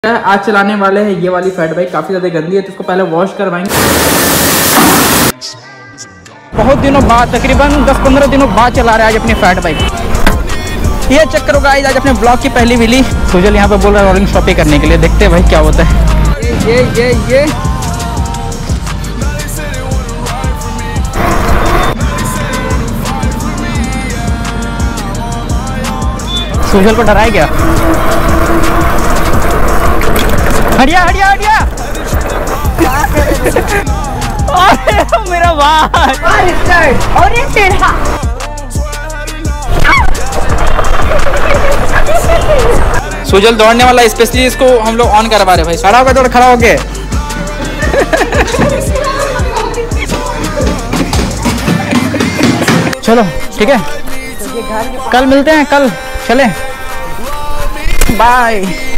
आज चलाने वाले हैं ये वाली फैट बाइक, काफ़ी ज़्यादा गंदी है तो इसको पहले वॉश करवाएंगे। बहुत दिनों बाद, तकरीबन 10-15 दिनों बाद चला रहा है आज अपनी फैट बाइक। ये चक्कर होगा आज अपने ब्लॉग की पहली व्हीली। सुजल यहाँ पे बोल रहा है रोलिंग शॉपिंग करने के लिए, देखते हैं भाई क्या होता है। ये सुजल को डराया क्या? हटिया हटिया हटिया। अरे मेरा भाई सुजल दौड़ने वाला, स्पेशली इसको हम लोग ऑन करवा रहे भाई। खड़ा होकर दौड़, खड़ा होके। चलो ठीक है, कल मिलते हैं, कल चले, बाय।